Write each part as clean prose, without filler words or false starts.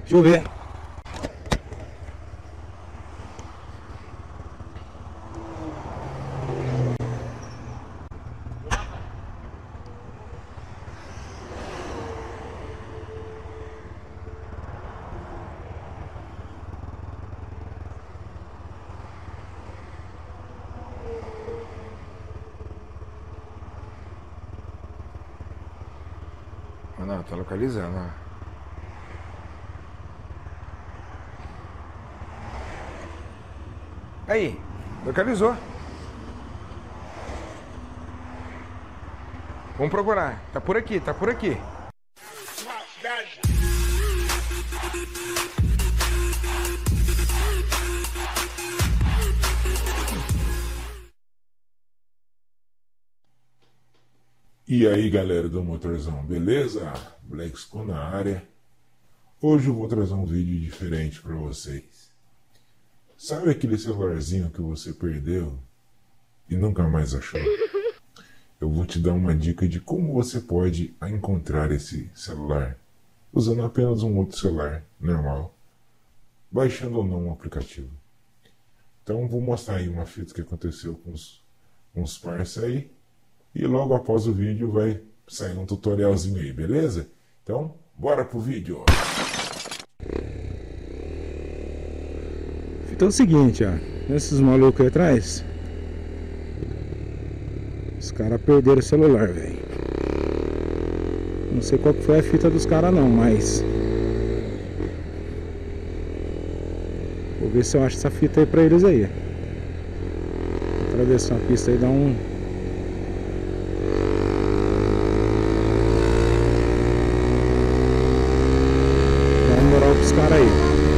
Deixa eu ver. Ah, não, tá localizando, ó. Aí, localizou. Vamos procurar. Tá por aqui, tá por aqui. E aí galera do Motorzão, beleza? Blacksco na área. Hoje eu vou trazer um vídeo diferente para vocês. Sabe aquele celularzinho que você perdeu e nunca mais achou? Eu vou te dar uma dica de como você pode encontrar esse celular usando apenas um outro celular normal, baixando ou não um aplicativo. Então vou mostrar aí uma fita que aconteceu com uns parça aí. E logo após o vídeo vai sair um tutorialzinho aí, beleza? Então, bora pro vídeo! Então é o seguinte, ó. Esses malucos aí atrás, os caras perderam o celular, velho. Não sei qual que foi a fita dos caras não, mas vou ver se eu acho essa fita aí pra eles aí. Vou atravessar a pista aí e dar um... os caras aí.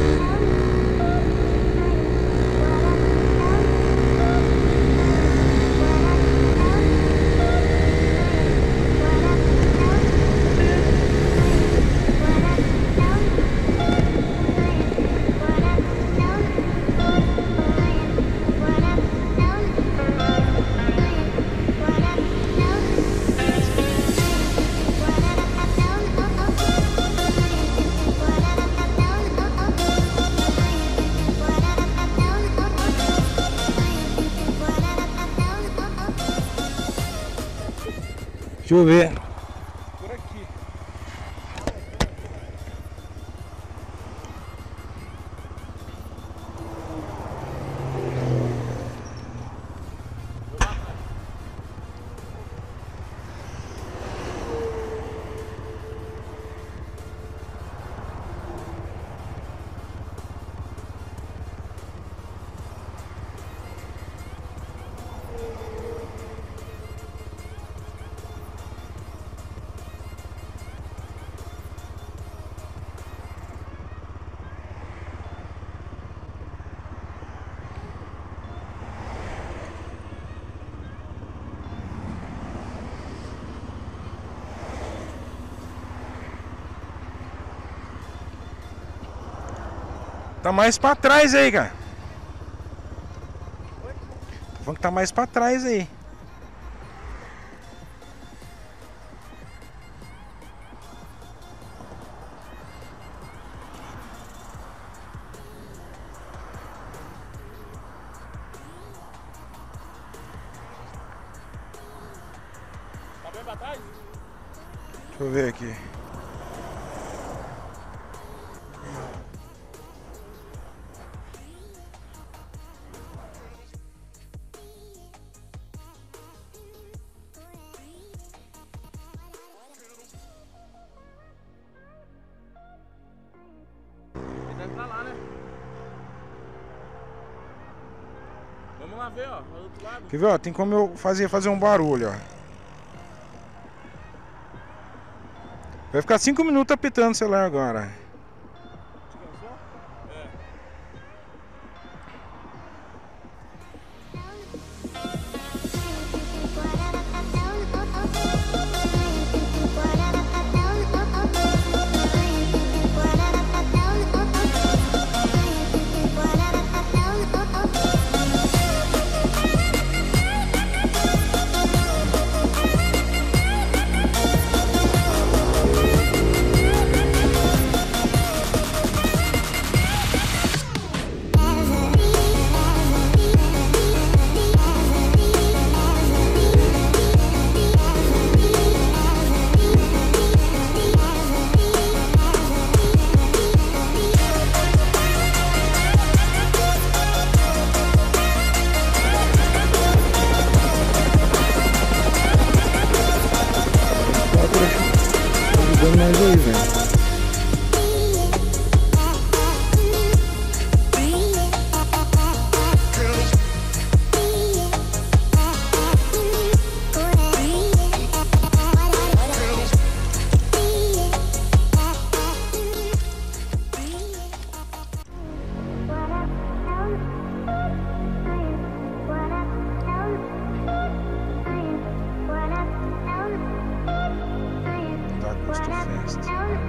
Deixa eu ver. Por aqui. Tá mais pra trás aí, cara. Tô falando que tá mais pra trás aí. Tá bem pra trás? Deixa eu ver aqui. Deve estar lá, né? Vamos lá ver, ó, do outro lado. Quer ver, ó? Tem como eu fazer um barulho, ó. Vai ficar 5 minutos apitando o celular agora. Te cansou? É. aí, velho. Dark Coast Fest.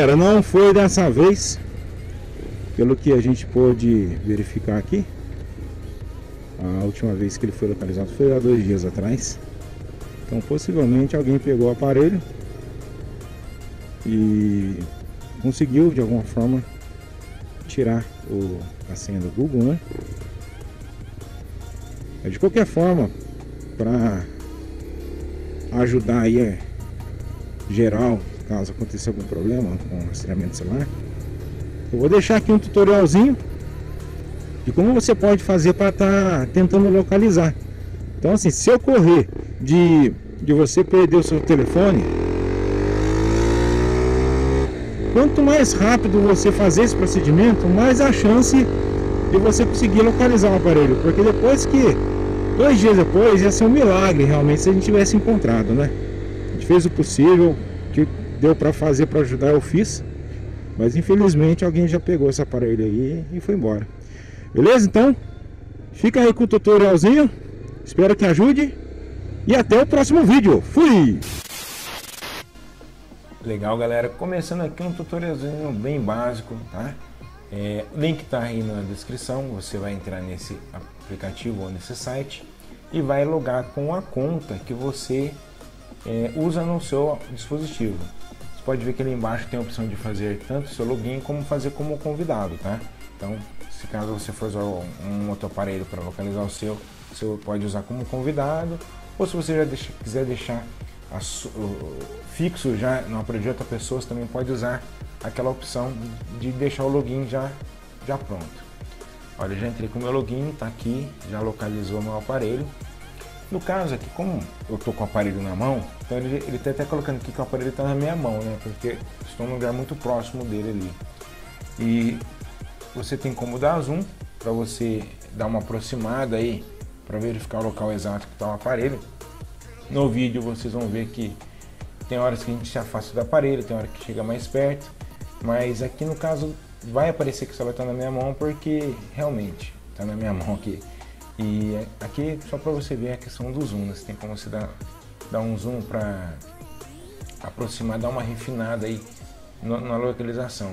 galera, não foi dessa vez, pelo que a gente pôde verificar aqui. A última vez que ele foi localizado foi há 2 dias atrás. Então possivelmente alguém pegou o aparelho e conseguiu de alguma forma tirar a senha do Google, né? De qualquer forma, para ajudar aí geral, caso aconteça algum problema com o rastreamento celular, eu vou deixar aqui um tutorialzinho de como você pode fazer para estar tentando localizar. Então assim, se ocorrer de você perder o seu telefone, quanto mais rápido você fazer esse procedimento, mais a chance de você conseguir localizar o aparelho, porque depois que 2 dias depois ia ser um milagre realmente se a gente tivesse encontrado, né? A gente fez o possível, que deu para fazer para ajudar, eu fiz, mas infelizmente alguém já pegou esse aparelho aí e foi embora. Beleza? Então fica aí com o tutorialzinho, espero que ajude e até o próximo vídeo. Fui! Legal, galera. Começando aqui um tutorialzinho bem básico, tá? O link tá aí na descrição. Você vai entrar nesse aplicativo ou nesse site e vai logar com a conta que você usa no seu dispositivo. Você pode ver que ali embaixo tem a opção de fazer tanto o seu login como fazer como convidado, tá? Então, se caso você for usar um outro aparelho para localizar o seu, você pode usar como convidado, ou se você já quiser deixar fixo já no aparelho de outra pessoa, você também pode usar aquela opção de deixar o login já pronto. Olha, já entrei com o meu login, tá aqui, já localizou o meu aparelho. No caso aqui, como eu tô com o aparelho na mão, então ele tá até colocando aqui que o aparelho está na minha mão, né? Porque estou num lugar muito próximo dele ali. E você tem como dar zoom para você dar uma aproximada aí para verificar o local exato que está o aparelho. No vídeo vocês vão ver que tem horas que a gente se afasta do aparelho, tem hora que chega mais perto, mas aqui no caso vai aparecer que o celular está na minha mão porque realmente está na minha mão aqui. E aqui só para você ver a questão do zoom, né? Você tem como você dar um zoom para aproximar, dar uma refinada aí na localização.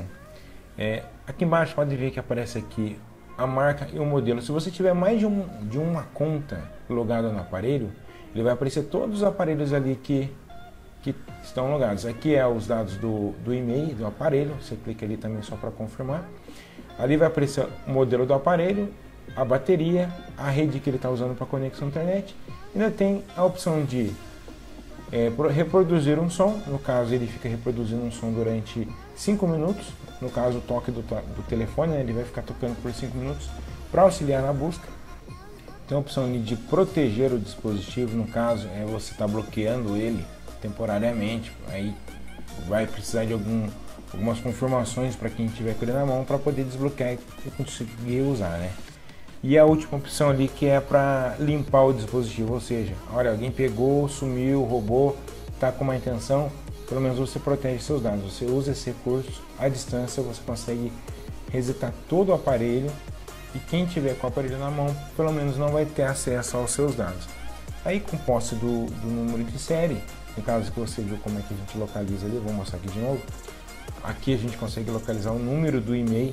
Aqui embaixo pode ver que aparece aqui a marca e o modelo. Se você tiver mais de uma conta logada no aparelho, ele vai aparecer todos os aparelhos ali que estão logados. Aqui é os dados do e-mail do aparelho, você clica ali também só para confirmar. Ali vai aparecer o modelo do aparelho, a bateria, a rede que ele está usando para conexão à internet. Ainda tem a opção de reproduzir um som, no caso ele fica reproduzindo um som durante 5 minutos, no caso o toque do telefone, né? Ele vai ficar tocando por 5 minutos para auxiliar na busca. Tem a opção de proteger o dispositivo, no caso você está bloqueando ele temporariamente, aí vai precisar de algumas confirmações para quem tiver com ele na mão para poder desbloquear e conseguir usar, né? E a última opção ali que é para limpar o dispositivo, ou seja, olha, alguém pegou, sumiu, roubou, está com uma intenção, pelo menos você protege seus dados. Você usa esse recurso à distância, você consegue resetar todo o aparelho e quem tiver com o aparelho na mão, pelo menos não vai ter acesso aos seus dados. Aí com posse do número de série, no caso que você viu como é que a gente localiza ali, vou mostrar aqui de novo. Aqui a gente consegue localizar o número do e-mail.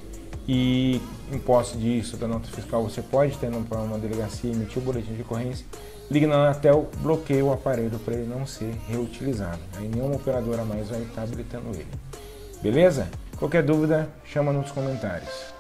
E em posse disso, da nota fiscal, você pode ter para uma delegacia, emitir o boletim de ocorrência, liga na Anatel, bloqueia o aparelho para ele não ser reutilizado. Aí nenhuma operadora mais vai estar habilitando ele. Beleza? Qualquer dúvida, chama nos comentários.